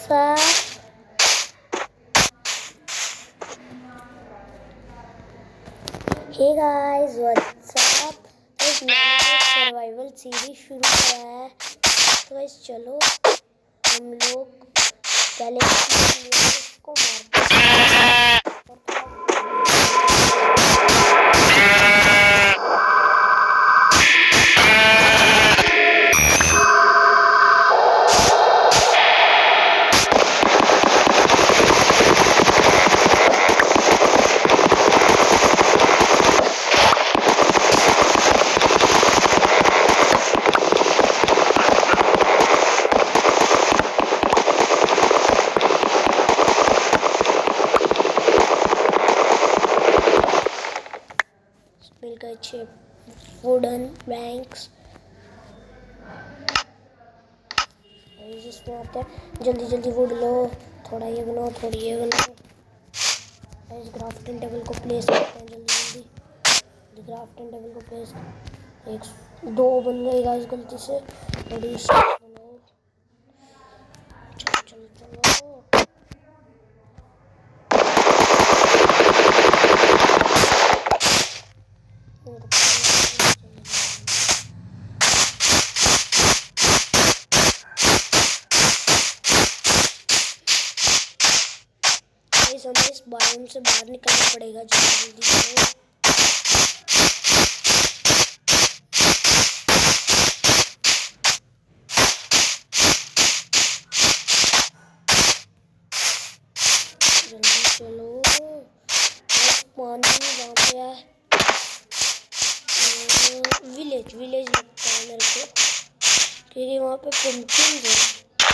up? Hey guys, what's up? एक मैंने survival series शुरू किया है, तो गाइस चलो हम लोग पहले इसको मारते हैं और मिलकर अच्छे वुडन बैंक्स जिसमें आते हैं। जल्दी जल्दी वुड लो, थोड़ा ये बनाओ, थोड़ी ये बनाओ। इस क्राफ्टिंग टेबल को प्लेस करते हैं जल्दी जल्दी। क्राफ्टिंग टेबल को प्लेस, एक दो बन गई गाइस गलती से। थोड़ी बनाओ, चलो चलो चलो। हमें इस बायोम से बाहर निकलना पड़ेगा जल्दी जल्दी। जल्दी चलो, पानी वहाँ पे है। विलेज विलेज लगता है मेरे को, क्योंकि वहाँ पे पंपकिन है।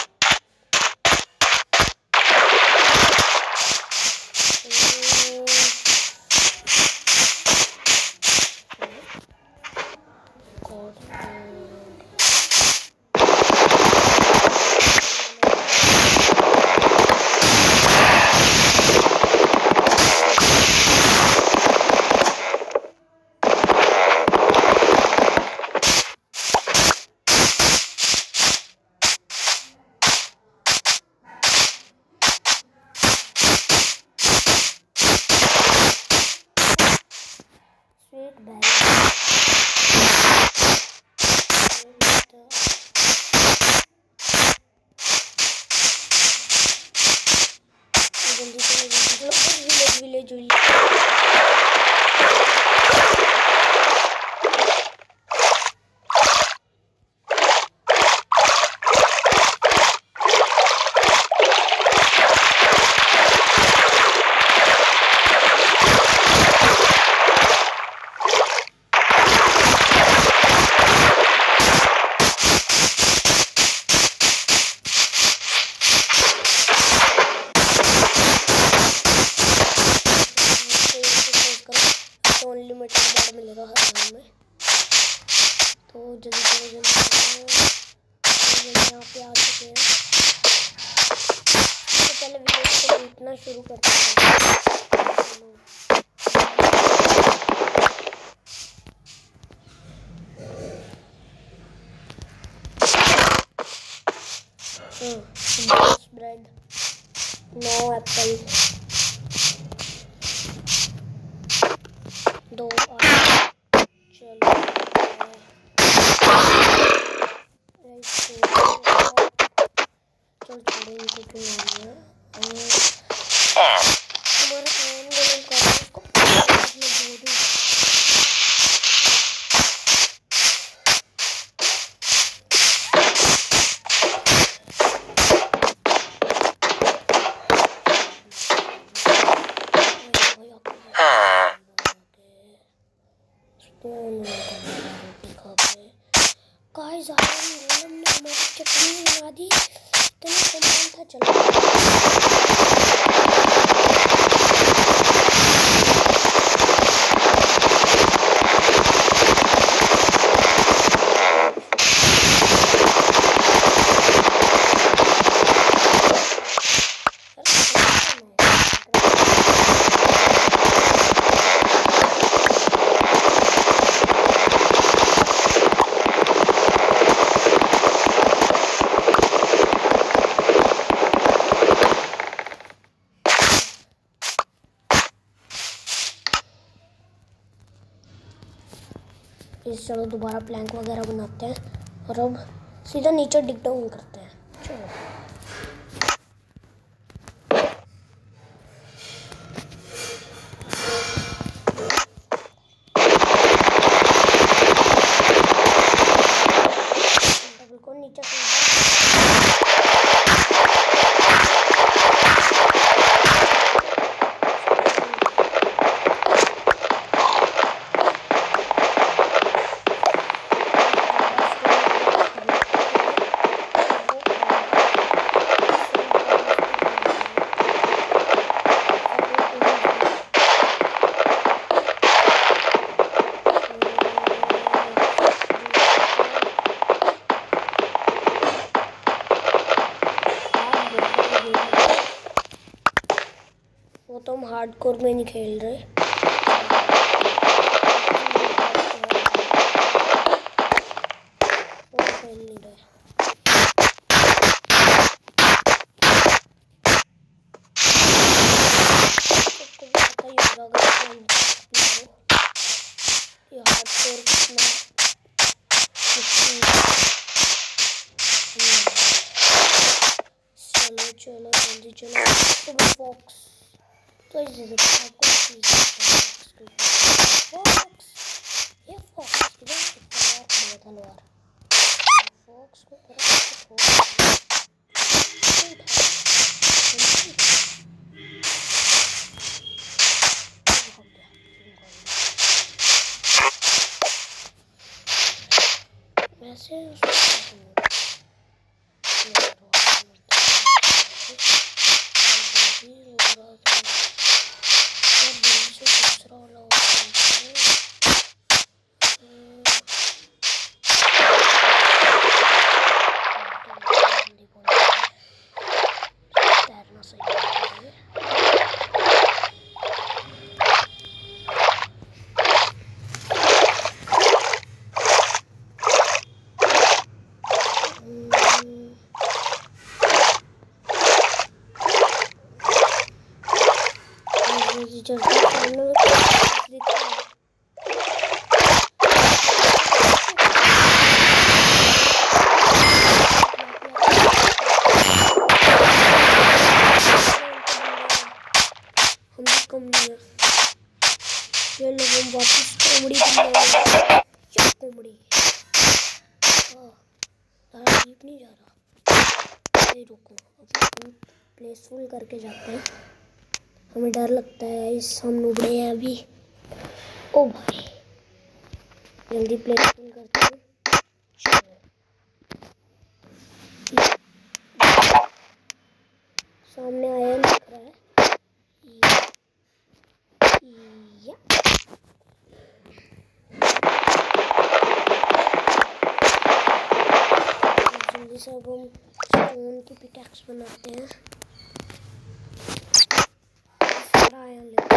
विलेज विलेज अनलिमिटेड मिलेगा हर राउंड में। तो जल्दी जल्दी यहाँ पे आ चुके हैं। तो पहले विलेज को लूटना शुरू करते हैं। ब्रेड, नो एप्पल, दो चलो चल छोड़े इनको क्यों नहीं है। तुम्हारा काम गलत कर रहा है, इसको अपने बोलूं। गाइस आयरन ने हमारी चटनी बना दी। इतना सामान था, चलो इस चलो दोबारा प्लैंक वगैरह बनाते हैं और अब सीधा नीचे डिग डाउन करते हैं। चलो बिल्कुल नीचे वो तो हम हार्डकोर में नहीं खेल रहे। वो खेल नहीं रहे। सबको भी पता ही होगा अगर ये हार्डकोर कितना चलो चलो जल्दी चलो। सुपर फॉक्स तो इसे देखो आपको फॉक्स ये फॉक्स किधर है तलवार फॉक्स को वैसे कम नहीं है। ये लोग हम वापस कोमड़ी कोमड़ी जीप नहीं जा रहा। नहीं रुको अब प्लेस फुल करके जाते हैं। हमें डर लगता है इस हम नुबड़े हैं अभी। ओ भाई जल्दी प्लेस फुल करते हैं। सामने आया दिख रहा है या जल्दी से अब हम स्टोन की पिकैक्स बनाते हैं। आयरन लेते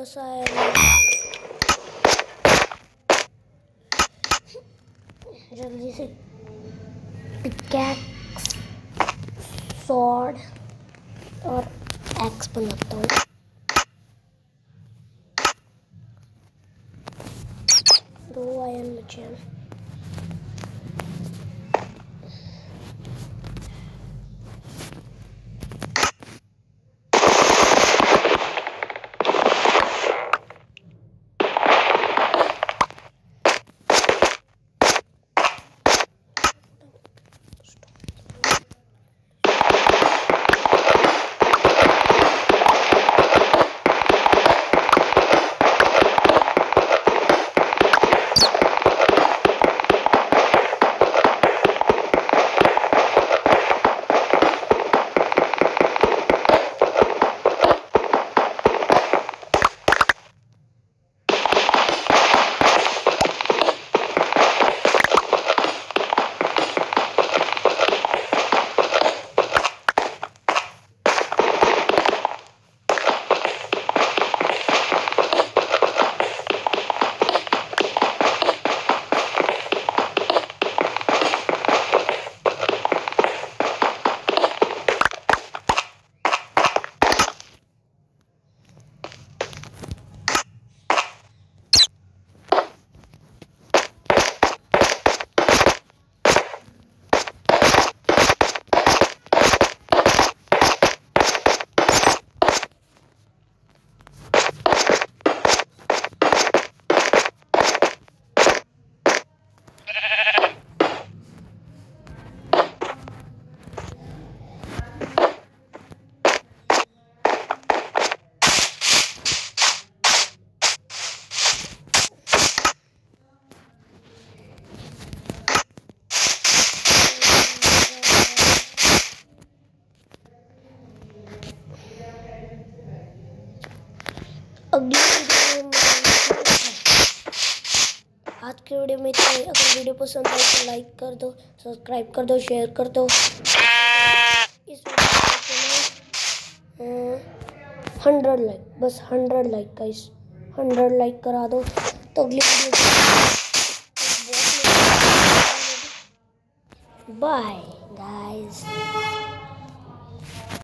सा है। जल्दी से पिकैक्स, स्वॉर्ड और एक्स बनाता हूँ। दो आयरन बचे हैं। अगली वीडियो में आज की वीडियो में इतना ही। अगर वीडियो पसंद आए तो लाइक कर दो, सब्सक्राइब कर दो, शेयर कर दो। इस वीडियो में 100 लाइक, बस 100 लाइक गाइस, 100 लाइक करा दो तो अगली वीडियो बाय गाइस।